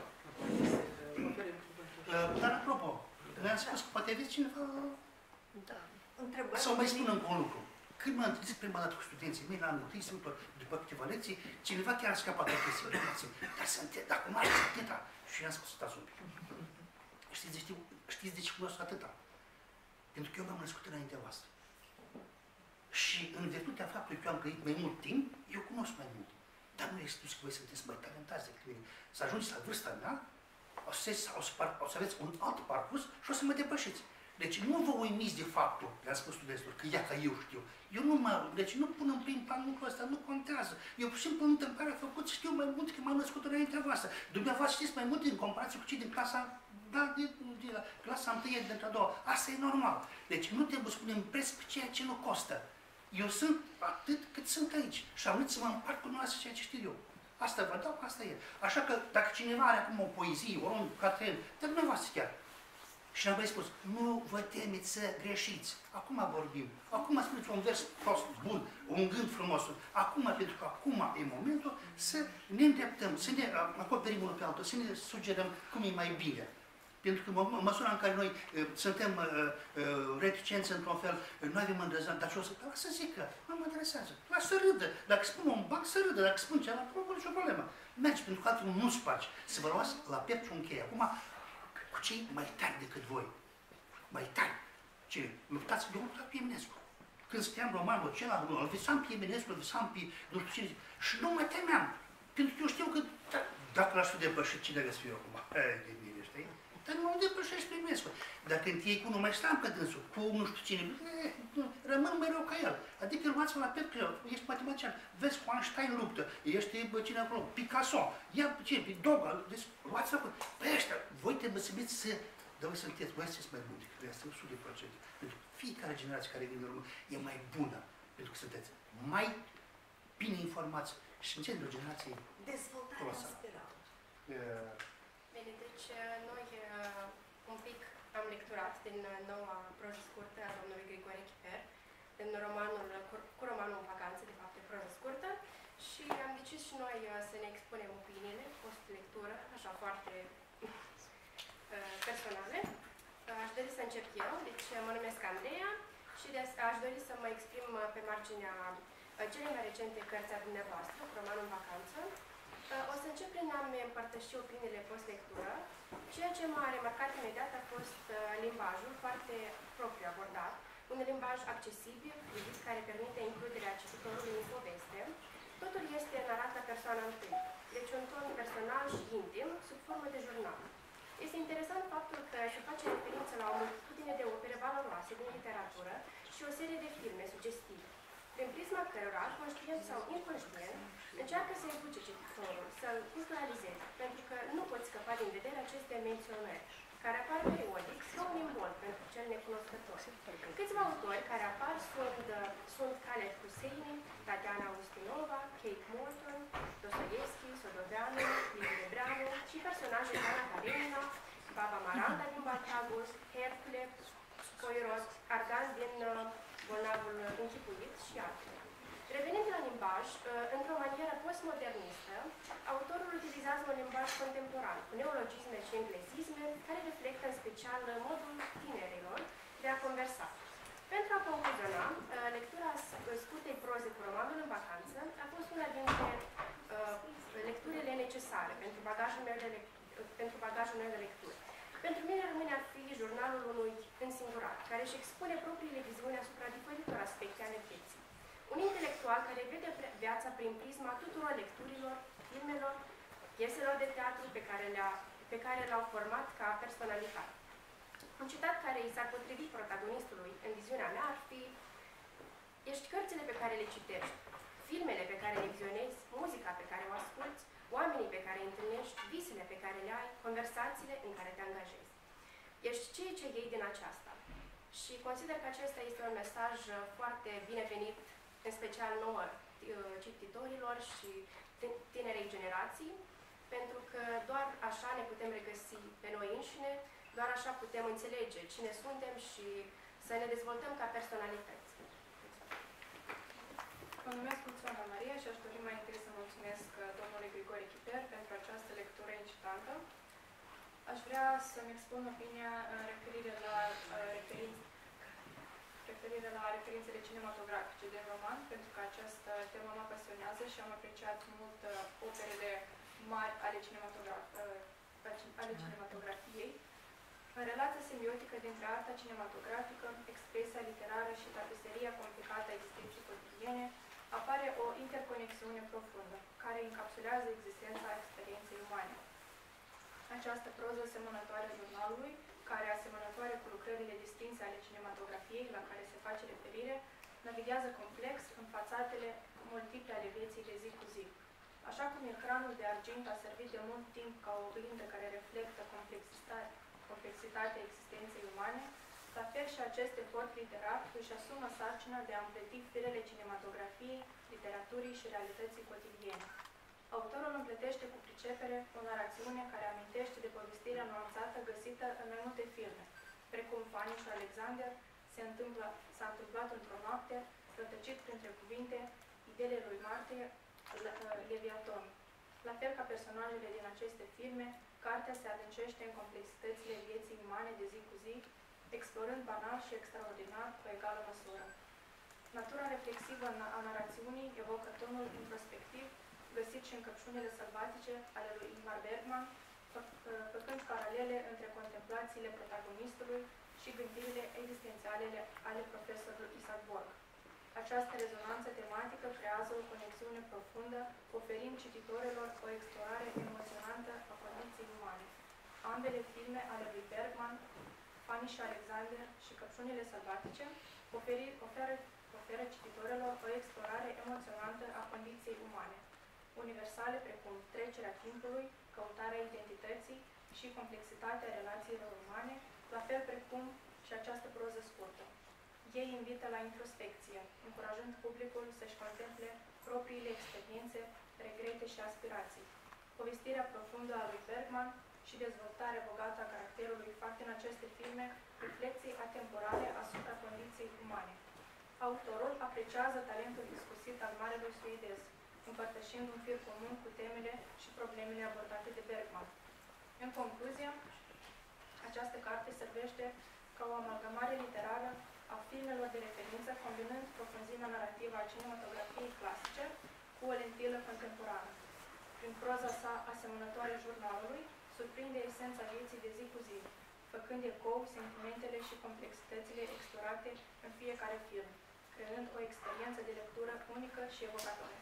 Dar apropo, noi am spus că poate aveți cineva... Da. Întrebări? Sau mai spun încă un lucru. Când m-am întâlnit prima dată cu studenții mei, la anul întâi, după câteva lecții, cineva chiar a scăpat la chestii. Dar sunt, dar cunoașteți atâta. Și i-am spus, stați un pic. Știți de, știu, știți de ce cunosc atâta? Pentru că eu m-am născut înaintea voastră. Și în virtutea faptului că eu am trăit mai mult timp, eu cunosc mai mult. Dar nu este spus că voi sunteți mai talentați decât mine. Să ajungeți la vârsta mea, o să, o, să, o să aveți un alt parcurs și o să mă depășiți. Deci nu vă uimiți de faptul, le-am spus studenților, că ia că eu știu. Eu nu mă, deci nu pun în prim plan lucrul ăsta, nu contează. Eu pur și simplu în întâmplare am făcut, știu mai mult că m-am născut înaintea voastră. Dumneavoastră știți mai mult în comparație cu cei din clasa, da, de, de la clasa întâia, de a doua. Asta e normal. Deci nu trebuie să punem preț pe ceea ce nu costă. Eu sunt atât cât sunt aici și am vrut să mă împart cu noastră ceea ce știu eu. Asta vă dau, asta e. Așa că dacă cineva are acum o poezie, ori un catren, dar dumneavoastră chiar. Și ne-am spus, nu vă temeți să greșiți. Acum vorbim. Acum spuneți un vers prost, bun, un gând frumos. Acum, pentru că acum e momentul să ne îndreptăm, să ne acoperim unul pe altul, să ne sugerăm cum e mai bine. Pentru că în măsura în care noi uh, suntem uh, uh, reticenți într-un fel, uh, noi avem îndrăznat, dar ce o să... Lasă să zică, nu mă interesează. Lasă să râdă. Dacă spun un banc, să râdă. Dacă spun ceva, nu nicio problemă. Mergi, pentru că altfel nu spargi. Să vă luați la piept un chei. Acum, cu cei mai tari decât voi. Mai tari. Ce? Luptați, eu luptat pe Eminescu. Când scriam romanul acela, îl visam pe Eminescu, îl visam pe nu știu cine. Și nu mă temeam. Pentru că eu știu că dacă l-aș fi depășit, cine veți fi eu acum? E, de bine, știi? Dar nu depășești pe Eminescu. Dacă întiei cu nu mai stam pe dânsul, cu nu știu cine, e, rămân mereu ca el. Adică luați-vă la piept că ești matematician. Vezi, cu Einstein luptă, ești bă, cine acolo, Picasso, ia ce, pe Doga, deci luați-vă cu... Păi ăștia, voi trebuie să vedeți să... Dar voi sunteți, voi sunteți mai buni, că este o sută la sută. Pentru că fiecare generație care vine în urmă e mai bună, pentru că sunteți mai bine informați și în genul generației Dezvoltarea spirală. Bine, deci noi un pic am lecturat din noua proză scurtă a domnului Grigore Chiper, din romanul, cu romanul în vacanță, de fapt, de proză scurtă, și am decis și noi să ne expunem opiniile, post-lectură, așa foarte personale. Aș dori să încep eu, deci mă numesc Andreea și de aș dori să mă exprim pe marginea celei mai recente cărți a dumneavoastră, romanul în vacanță. O să încep prin a-mi împărtăși opiniile post-lectură. Ceea ce m-a remarcat imediat a fost limbajul foarte propriu abordat, un limbaj accesibil, fluid, care permite includerea cititorului în poveste. Totul este narat la persoana întâi, deci un ton personal și intim, sub formă de jurnal. Este interesant faptul că se face referință la o multitudine de opere valoroase din literatură și o serie de filme sugestive, prin prisma cărora, conștient sau inconștient, încearcă să educe cititorul, să-l culturalizeze, pentru că nu poți scăpa din vedere aceste menționări, care apar periodic ca un imbol pentru cel necunoscător. Câțiva autori care apar sunt, sunt Khaled Hosseini, Tatiana Ustinova, Kate Morton, Dostoevski, Sodoveanu, Liviu Lebreanu și personaje Ana Karenina, Baba Maranda din Baltagus, Hercule, Poirot, Argan din uh, Bolnavul Închipuit și altele. Revenind la limbaj, într-o manieră postmodernistă, autorul utilizează un limbaj contemporan, cu neologisme și englezisme, care reflectă în special modul tinerilor de a conversa. Pentru a concluziona, lectura scurtei proze cu romanul în vacanță a fost una dintre uh, lecturile necesare pentru bagajul meu de, pentru bagajul meu de lectură. Pentru mine rămâne a fi jurnalul unui însingurat, care își expune propriile viziuni asupra diferitor aspecte ale vieții. Un intelectual care vede viața prin prisma tuturor lecturilor, filmelor, pieselor de teatru pe care, le-a, pe care l-au format ca personalitate. Un citat care i s-ar potrivi protagonistului în viziunea mea ar fi: ești cărțile pe care le citești, filmele pe care le vizionezi, muzica pe care o asculți, oamenii pe care îi întâlnești, visele pe care le ai, conversațiile în care te angajezi. Ești ceea ce iei din aceasta. Și consider că acesta este un mesaj foarte binevenit, în special nouă cititorilor și tinerei generații, pentru că doar așa ne putem regăsi pe noi înșine, doar așa putem înțelege cine suntem și să ne dezvoltăm ca personalități. Mă numesc Luciana Maria și aș dori mai întâi să mulțumesc domnului Grigore Chiper pentru această lectură incitantă. Aș vrea să-mi expun opinia în referire la, referințe, referire la referințele cinematografice din roman, pentru că această temă mă pasionează și am apreciat mult operele mari ale, cinematograf, ale cinematografiei. În relația simbiotică dintre arta cinematografică, expresia literară și tapiseria complicată a existenței cotidiene, apare o interconexiune profundă, care encapsulează existența experienței umane. Această proză asemănătoare jurnalului, care asemănătoare cu lucrările distinse ale cinematografiei la care se face referire, navighează complex în fațatele multiple ale vieții de zi cu zi. Așa cum ecranul de argint a servit de mult timp ca o oglindă care reflectă complexitatea existenței umane, la fel și acest efort literar își asumă sarcina de a împleti firele cinematografiei, literaturii și realității cotidiene. Autorul împletește cu pricepere o narațiune care amintește de povestirea nuanțată găsită în mai multe filme, precum Fanny și Alexander, se întâmplă, s-a întâmplat într-o noapte, rătăcit printre cuvinte, ideile lui Marte, Leviaton. La fel ca personajele din aceste filme, cartea se adâncește în complexitățile vieții umane de zi cu zi, explorând banal și extraordinar cu egală măsură. Natura reflexivă a narațiunii evocă tonul introspectiv găsit și în Căpșunile sălbatice ale lui Ingmar Bergman, făcând paralele între contemplațiile protagonistului și gândirile existențiale ale profesorului Isaac Borg. Această rezonanță tematică creează o conexiune profundă, oferind cititorilor o explorare emoționantă a condiției umane. Ambele filme ale lui Bergman, Fanny și Alexander și Căpșunile sălbatice, oferi, oferă, oferă cititorilor o explorare emoționantă a condiției umane, universale precum trecerea timpului, căutarea identității și complexitatea relațiilor umane, la fel precum și această proză scurtă. Ei invită la introspecție, încurajând publicul să-și contemple propriile experiențe, regrete și aspirații. Povestirea profundă a lui Bergman și dezvoltarea bogată a caracterului fac din aceste filme reflexii atemporale asupra condiției umane. Autorul apreciază talentul discusit al marelui suedez, împărtășind un fir comun cu temele și problemele abordate de Bergman. În concluzie, această carte servește ca o amalgamare literară a filmelor de referință, combinând profunzimea narrativă a cinematografiei clasice cu o lentilă contemporană. Prin proza sa asemănătoare jurnalului, surprinde esența vieții de zi cu zi, făcând ecou sentimentele și complexitățile explorate în fiecare film, creând o experiență de lectură unică și evocatoare.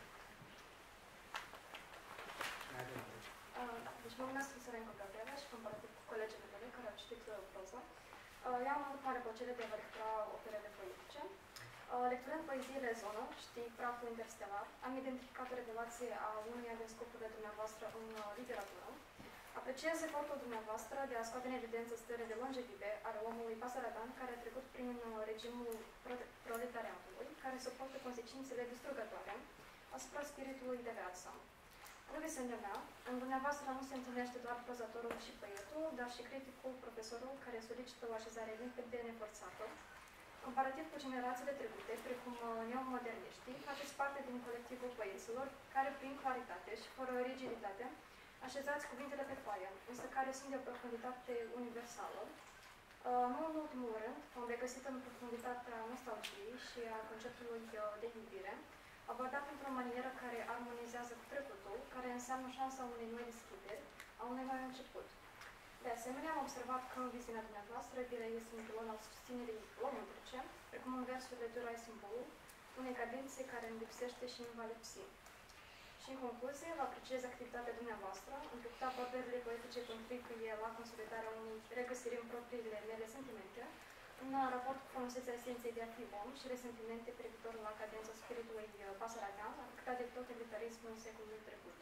Deci mă numesc Sărenco Gabriela și comparativ cu colegele mele care au citit proza. Eu am avut mare plăcere de a vă lectura operele poetice. Lecturând poeziile Zonă, Știi, Praful interstelar, am identificat o revelație a unuia din scopurile dumneavoastră în literatură. Apreciez efortul dumneavoastră de a scoate în evidență stările longevive ale omului pasaradan care a trecut prin regimul proletariatului, care suportă consecințele distrugătoare asupra spiritului de viață. În visiunea mea, în dumneavoastră nu se întâlnește doar prozatorul și poetul, dar și criticul, profesorul, care solicită o așezare limpede neforțată. Comparativ cu generațiile trecute, precum neomoderniștii, faceți parte din colectivul poeților, care prin claritate și fără rigiditate așezați cuvintele pe foaie, însă care sunt de o profunditate universală. Nu în ultimul rând, vom regăsit în profunditatea nostalgiei și a conceptului de iubire, abordat într-o manieră care armonizează cu trecutul, care înseamnă șansa unei noi deschideri, a unui noi început. De asemenea, am observat că în viziunea dumneavoastră, iubirea este un pilon al susținerii omului, precum în versurile Dura e simbolul unei cadențe care îmi lipsește și îmi va lipsi. Și în concluzie, vă apreciez activitatea dumneavoastră, întrucât abordările poetice contribuie la consolidarea unei regăsiri în propriile mele sentimente, în raport cu frumusețea esenței de a fi om și resentimente privitor la cadența spiritului pasaradean, atât de totalitarismul în secolul trecut.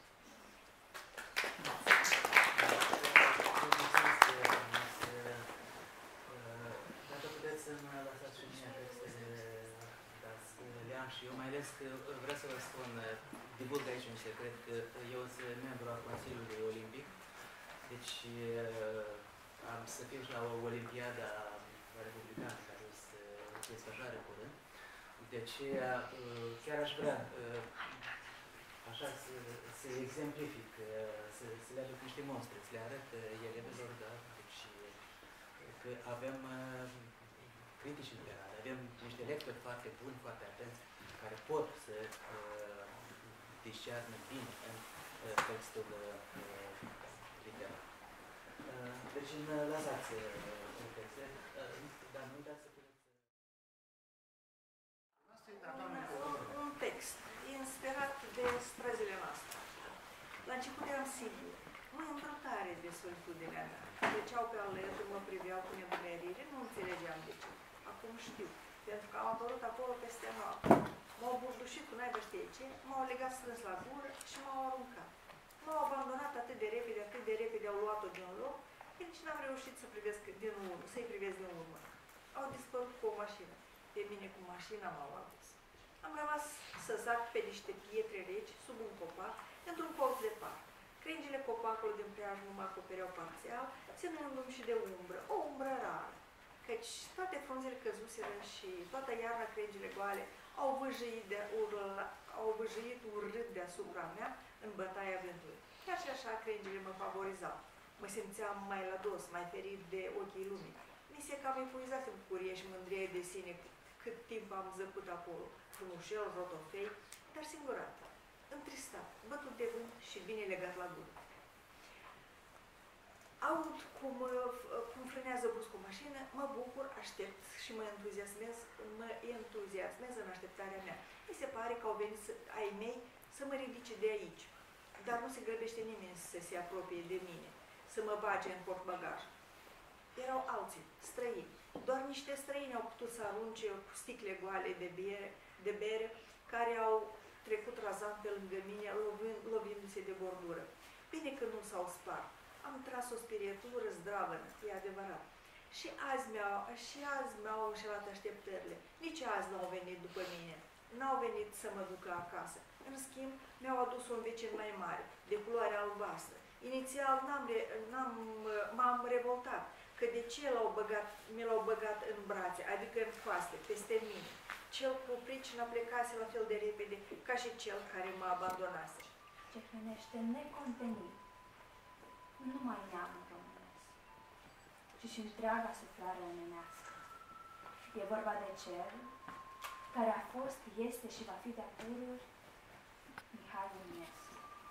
Dacă puteți să-mi lăsați și mie textele, dați le-am și eu, mai ales că vreau să vă spun, divulg aici un secret, că eu sunt membru al Consiliului Olimpic, deci am să fiu și la o olimpiadă republicană care o să se desfășoare curând. Deci chiar aș vrea așa să, să exemplific, să, să le aduc niște monstre, să le arăt elevilor, da? Deci că avem critici literare, avem niște lectori foarte buni, foarte atenți, care pot să uh, discernă bine în uh, textul uh, literar. Uh, deci îmi lăsați uh, texte, uh, dar nu uitați să puneți... Un, un text inspirat de străzile noastre. La început eram sigur, mă îmbrăcare de solitudinea mea. Treceau pe alături, mă priveau cu nedumerire, nu înțelegeam de ce. Acum știu, pentru că am apărut acolo peste noapte. M-au burdușit cu naiba știe ce, m-au legat strâns la gură și m-au aruncat. M-au abandonat atât de repede, atât de repede au luat-o din loc, că nici n-am reușit să privesc din urmă, să-i privesc din urmă. Au dispărut cu o mașină. Pe mine cu mașina m-au adus. Am rămas să zac pe niște pietre reci, sub un copac, într-un colț de parc. Crengile copacului din preajmă mă acopereau parțial, ținându-mi și de umbră, o umbră rară, căci toate frunzele căzuseră și toată iarna crengile goale au vâjăit, de urla, au vâjăit urât deasupra mea în bătaia vântului. Chiar și așa crengile mă favorizau. mă simțeam mai la dos, mai ferit de ochii lumii. Mi se cam epuizat în bucurie și mândrie de sine cât timp am zăcut acolo, frumușel, rotofei, dar singurat, întristat, bătut de vânt și bine legat la gură. Aud cum, cum frânează brusc o mașină, mă bucur, aștept și mă entuziasmez, mă entuziasmez în așteptarea mea. Mi se pare că au venit să, ai mei să mă ridice de aici, dar nu se grăbește nimeni să se apropie de mine, să mă bage în portbagaj. Erau alții, străini. Doar niște străini au putut să arunce cu sticle goale de bere, de bere care au trecut razant pe lângă mine, lovind, lovindu-se de bordură. Bine că nu s-au spart. Am tras o spirietură zdravănă, e adevărat. Și azi mi-au, și azi mi-au înșelat așteptările. Nici azi n-au venit după mine. N-au venit să mă ducă acasă. În schimb, mi-au adus un vecin mai mare, de culoare albastră. Inițial n-am, n-am, m-am revoltat că de ce l-au băgat, mi l-au băgat în brațe, adică în coaste, peste mine. Cel cu pricina plecase la fel de repede ca și cel care mă abandonase. Ce hrănește necontenit, nu numai neamul românesc, ci și întreaga suflare omenească. E vorba de cel care a fost, este și va fi de-a pururi Mihai Eminescu.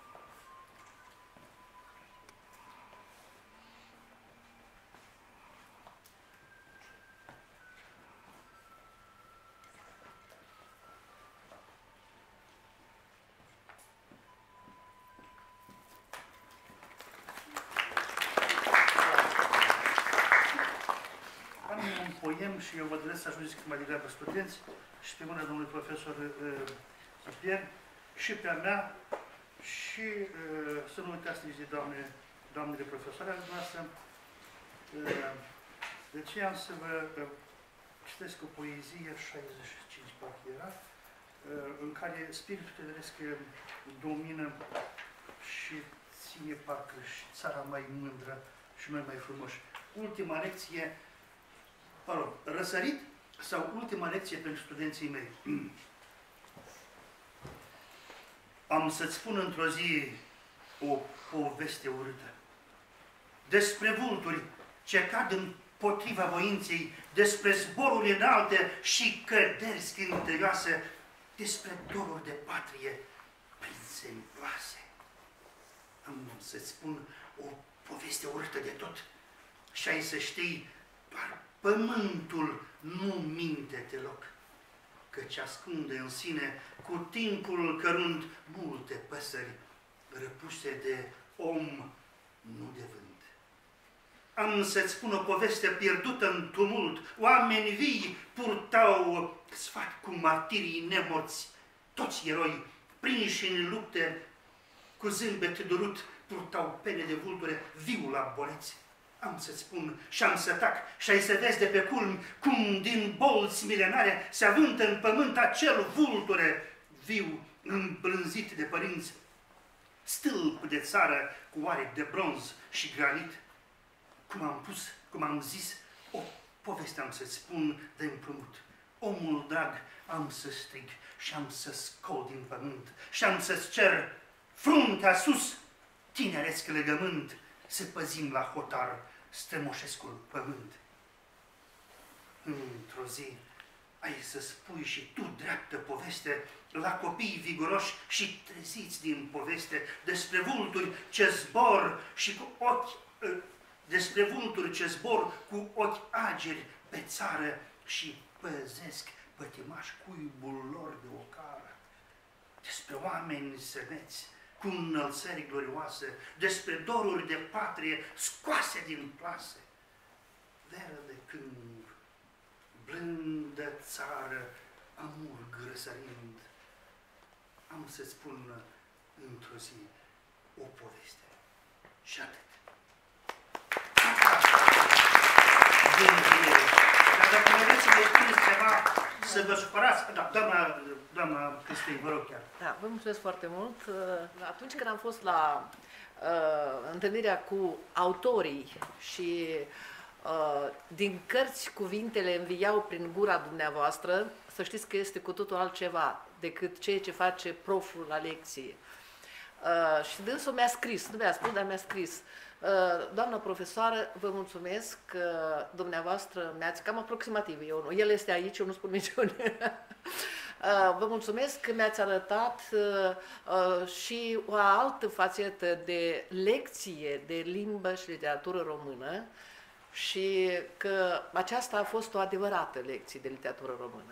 Poem și eu vă doresc să ajungeți cât mai degrabă studenți și pe mâna domnului profesor Chipier și pe a mea și uh, să nu uitați nici de doamne, doamnele profesoare ale noastre. Uh, de ce am să vă uh, citesc o poezie, șaizeci și cinci parcă era, uh, în care spiritul tădăresc domină și ține parcă și țara mai mândră și noi mai frumoși. Ultima lecție, mă rog, răsărit sau ultima lecție pentru studenții mei. Am să-ți spun într-o zi o poveste urâtă despre vulturi ce cad împotriva voinței, despre zboruri înalte și căderi scântăioase, despre doruri de patrie prinse în plase. Am să-ți spun o poveste urâtă de tot și ai să știi, doar pământul nu minte deloc, căci ascunde în sine, cu timpul cărunt, multe păsări răpuse de om, nu de vânt. Am să-ți spun o poveste pierdută în tumult, oameni vii purtau sfat cu martirii nemorți, toți eroi prinși în lupte, cu zâmbet durut, purtau pene de vulture viu la boleți. Am să-ți spun și am să tac și ai să vezi de pe culmi cum din bolți milenare se avântă în pământ acel vulture viu îmblânzit de părinți, stâlp de țară cu aripi de bronz și granit. Cum am pus, cum am zis, o poveste am să-ți spun de împrumut. Omul drag am să strig și am să scol din pământ și am să-ți cer fruntea sus, tineresc legământ, să păzim la hotar strămoșescul pământ. Într-o zi ai să spui și tu dreaptă poveste la copii viguroși și treziți din poveste despre vulturi ce zbor și cu ochi, despre vulturi ce zbor cu ochi ageri pe țară și păzesc pătimași cuibul lor de ocară, despre oameni semeți cu înălțări glorioase, despre doruri de patrie scoase din plase. Verde câmp, blândă țară, amurg răsărind, am să-ți spun într-o zi o poveste. Și atât. Dar dacă mai vreți să vă spuneți ceva, să vă supărați, da, doamna, doamna Cristin, vă rog chiar. Da, vă mulțumesc foarte mult. Atunci când am fost la uh, întâlnirea cu autorii și uh, din cărți cuvintele înviau prin gura dumneavoastră, să știți că este cu totul altceva decât ceea ce face proful la lecție. Uh, și dânsul mi-a scris, nu mi-a spus, dar mi-a scris, Doamnă profesoară, vă mulțumesc că dumneavoastră mi-ați cam aproximativ, eu nu, el este aici, eu nu spun niciun. Vă mulțumesc că mi-ați arătat și o altă fațetă de lecție de limbă și literatură română și că aceasta a fost o adevărată lecție de literatură română.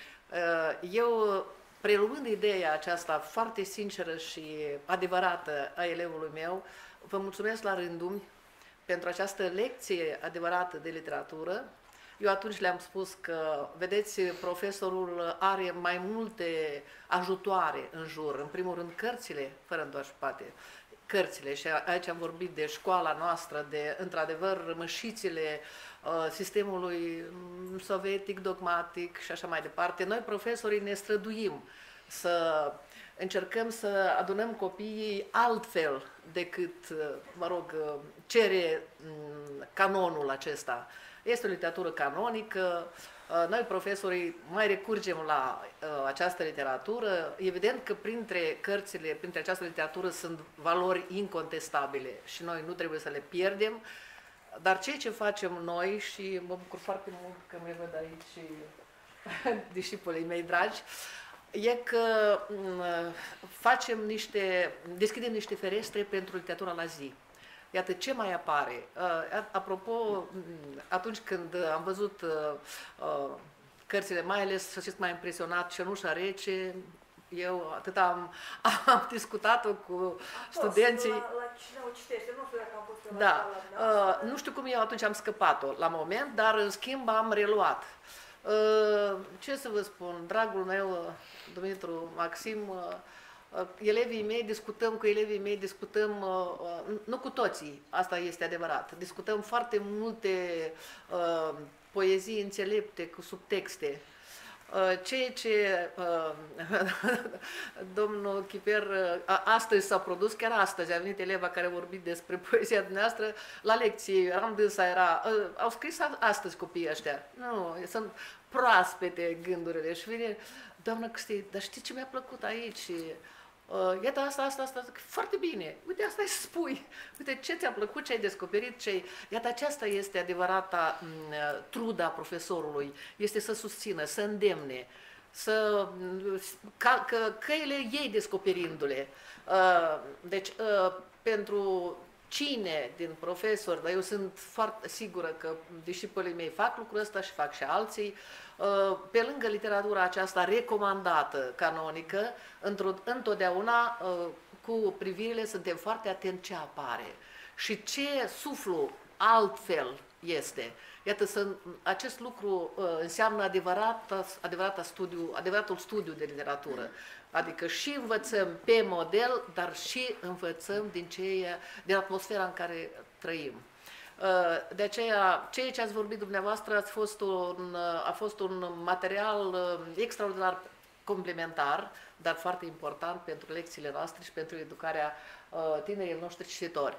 Eu, preluând ideea aceasta foarte sinceră și adevărată a elevului meu, vă mulțumesc la rândul pentru această lecție adevărată de literatură. Eu atunci le-am spus că, vedeți, profesorul are mai multe ajutoare în jur. În primul rând, cărțile, fără îndoașpate, cărțile. Și aici am vorbit de școala noastră, de, într-adevăr, rămășițele uh, sistemului sovietic, dogmatic și așa mai departe. Noi, profesorii, ne străduim să încercăm să adunăm copiii altfel decât, mă rog, cere canonul acesta. Este o literatură canonică, noi profesorii mai recurgem la această literatură. Evident că printre cărțile, printre această literatură sunt valori incontestabile și noi nu trebuie să le pierdem, dar ceea ce facem noi, și mă bucur foarte mult că mă văd aici discipolii mei dragi, e că facem niște, deschidem niște ferestre pentru literatura la zi. Iată ce mai apare. Apropo, atunci când am văzut cărțile, mai ales, să știți, m-a impresionat Cenușa rece, eu atât am, am discutat-o cu studenții. La, la cine o citește? Nu știu dacă am fost da. la sala, uh, nu știu cum eu atunci am scăpat-o la moment, dar în schimb am reluat. Uh, ce să vă spun, dragul meu, Dumitru Maxim, uh, elevii mei, discutăm cu elevii mei, discutăm, uh, nu cu toții, asta este adevărat, discutăm foarte multe uh, poezii înțelepte cu subtexte. Ceea ce uh, domnul Chiper uh, astăzi s-a produs, chiar astăzi a venit eleva care a vorbit despre poezia dumneavoastră la lecție, am dânsa era, uh, au scris astăzi copiii ăștia, nu, sunt proaspete gândurile și vine, doamnă Cristi, dar știi ce mi-a plăcut aici? Uh, iată asta, asta, asta, foarte bine, uite asta îi spui, uite ce ți-a plăcut, ce ai descoperit, ce ai... Iată aceasta este adevărata m, truda profesorului, este să susțină, să îndemne, să, ca, că căile ei descoperindu-le. Uh, deci, uh, pentru cine din profesori, dar eu sunt foarte sigură că discipolii mei fac lucrul ăsta și fac și alții, pe lângă literatura aceasta recomandată, canonică, întotdeauna cu privirile suntem foarte atenți ce apare și ce suflu altfel este. Iată, să, acest lucru înseamnă adevărata, adevărata studiu, adevăratul studiu de literatură. Adică și învățăm pe model, dar și învățăm din, ce, din atmosfera în care trăim. De aceea, ceea ce ați vorbit dumneavoastră a fost un, a fost un material extraordinar complementar, dar foarte important pentru lecțiile noastre și pentru educarea tinerilor noștri cititori.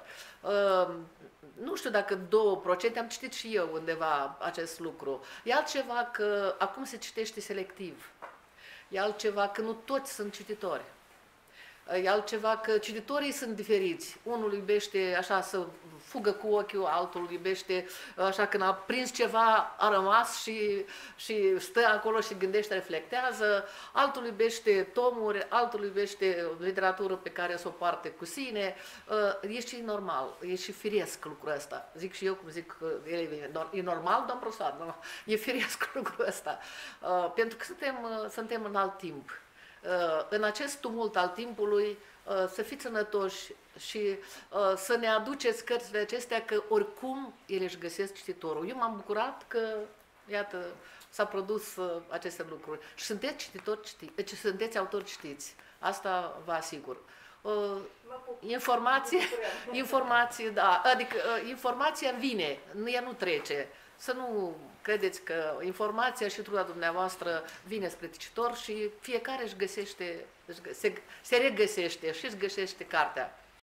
Nu știu dacă două procente, am citit și eu undeva acest lucru. E altceva că acum se citește selectiv. E altceva că nu toți sunt cititori. E altceva că cititorii sunt diferiți. Unul iubește așa să fugă cu ochiul, altul iubește așa când a prins ceva, a rămas și, și stă acolo și gândește, reflectează, altul iubește tomuri, altul iubește literatură pe care să o poarte cu sine. E și normal, e și firesc lucrul ăsta. Zic și eu cum zic elevii, e normal, domn profesor, nu? E firesc lucrul ăsta. Pentru că suntem, suntem în alt timp. În acest tumult al timpului, să fiți sănătoși și să ne aduceți cărțile acestea, că oricum ele își găsesc cititorul. Eu m-am bucurat că, iată, s-a produs aceste lucruri. Și sunteți cititori, citiți, deci sunteți autori, citiți. Asta vă asigur. Informație, informație, da, adică informația vine, ea nu trece. Să nu credeți că informația și truda dumneavoastră vine spre cititor și fiecare își găsește, își găse, se regăsește și își găsește cartea.